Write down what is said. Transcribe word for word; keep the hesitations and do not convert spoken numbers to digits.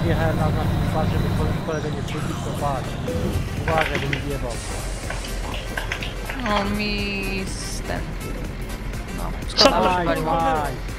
podjechałem na na pas, żeby kolega nie wrócił, to patrz. Uważaj, by nie wjebał. No mi... z ten... No, Co szkoda, to że za wywaliło. Aj, aj.